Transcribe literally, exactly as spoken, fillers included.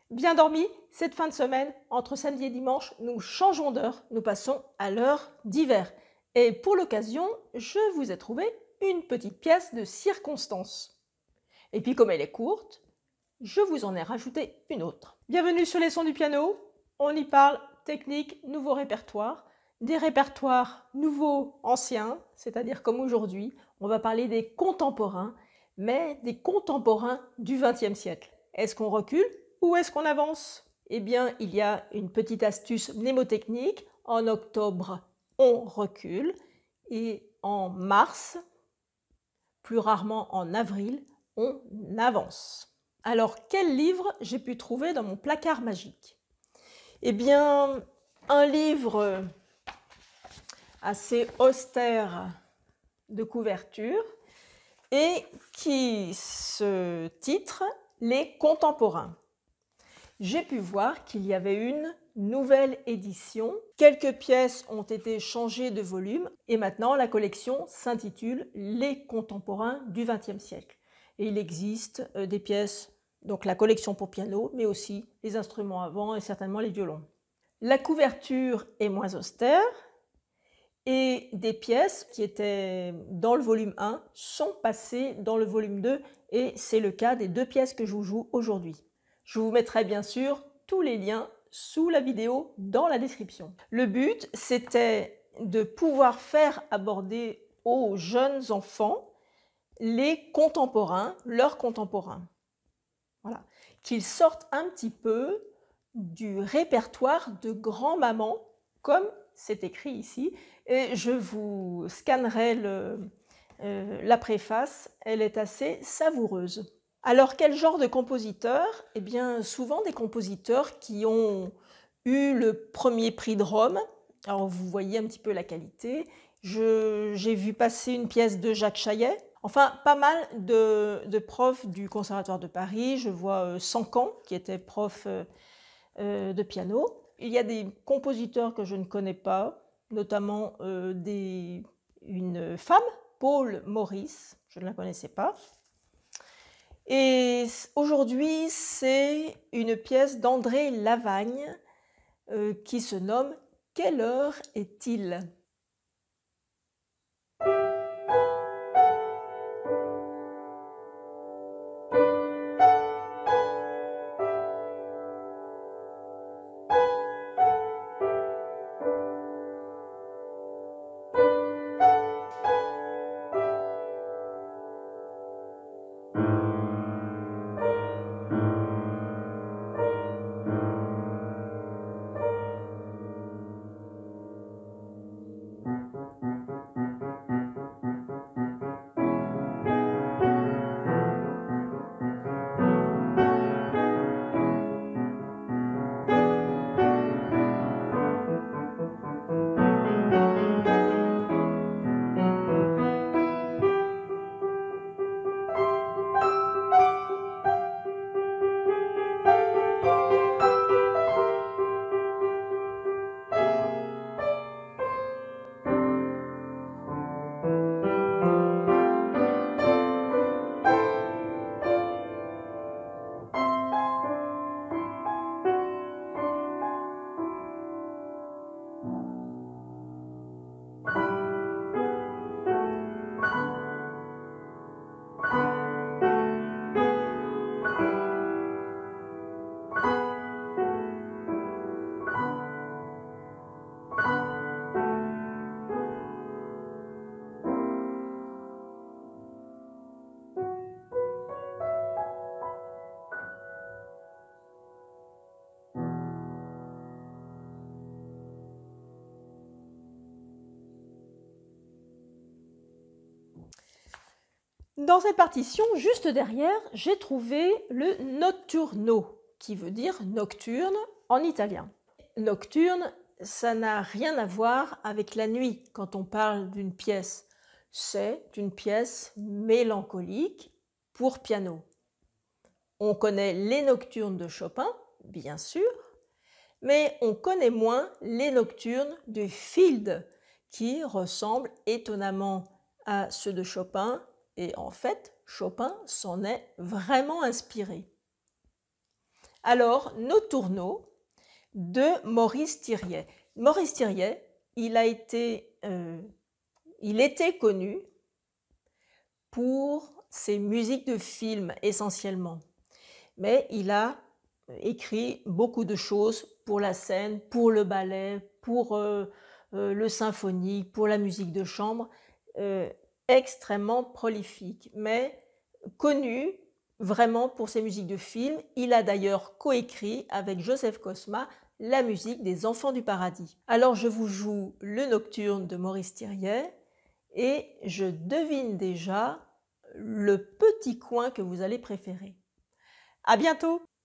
Bien dormi, cette fin de semaine, entre samedi et dimanche, nous changeons d'heure, nous passons à l'heure d'hiver. Et pour l'occasion, je vous ai trouvé une petite pièce de circonstance. Et puis comme elle est courte, je vous en ai rajouté une autre. Bienvenue sur les sons du piano, on y parle technique, nouveau répertoire, des répertoires nouveaux, anciens, c'est-à-dire comme aujourd'hui, on va parler des contemporains, mais des contemporains du vingtième siècle. Est-ce qu'on recule ou est-ce qu'on avance? Eh bien, il y a une petite astuce mnémotechnique. En octobre, on recule et en mars, plus rarement en avril, on avance. Alors, quel livre j'ai pu trouver dans mon placard magique? Eh bien, un livre assez austère de couverture et qui se titre « Les contemporains ». J'ai pu voir qu'il y avait une nouvelle édition. Quelques pièces ont été changées de volume et maintenant la collection s'intitule « Les contemporains du vingtième siècle ». Et il existe des pièces, donc la collection pour piano, mais aussi les instruments à vent et certainement les violons. La couverture est moins austère et des pièces qui étaient dans le volume un sont passées dans le volume deux et c'est le cas des deux pièces que je vous joue aujourd'hui. Je vous mettrai bien sûr tous les liens sous la vidéo dans la description. Le but, c'était de pouvoir faire aborder aux jeunes enfants les contemporains, leurs contemporains. Voilà. Qu'ils sortent un petit peu du répertoire de grand-maman, comme c'est écrit ici, et je vous scannerai le, euh, la préface, elle est assez savoureuse. Alors, quel genre de compositeur? Eh bien, souvent des compositeurs qui ont eu le premier prix de Rome. Alors, vous voyez un petit peu la qualité. J'ai vu passer une pièce de Jacques Chaillet. Enfin, pas mal de, de profs du Conservatoire de Paris. Je vois euh, Sancan, qui était prof euh, euh, de piano. Il y a des compositeurs que je ne connais pas, notamment euh, des, une femme, Paul Maurice, je ne la connaissais pas. Et aujourd'hui, c'est une pièce d'André Lavagne euh, qui se nomme « Quelle heure est-il » ? Dans cette partition, juste derrière, j'ai trouvé le notturno, qui veut dire nocturne en italien. Nocturne, ça n'a rien à voir avec la nuit quand on parle d'une pièce. C'est une pièce mélancolique pour piano. On connaît les nocturnes de Chopin, bien sûr, mais on connaît moins les nocturnes de Field, qui ressemblent étonnamment à ceux de Chopin, et en fait, Chopin s'en est vraiment inspiré. Alors, nos tourneaux de Maurice Thiriet. Maurice Thiriet, il a été, euh, il était connu pour ses musiques de films essentiellement, mais il a écrit beaucoup de choses pour la scène, pour le ballet, pour euh, euh, le symphonique, pour la musique de chambre, euh, extrêmement prolifique, mais connu vraiment pour ses musiques de films. Il a d'ailleurs coécrit avec Joseph Cosma la musique des Enfants du Paradis. Alors je vous joue le Nocturne de Maurice Thiriet et je devine déjà le petit coin que vous allez préférer. À bientôt!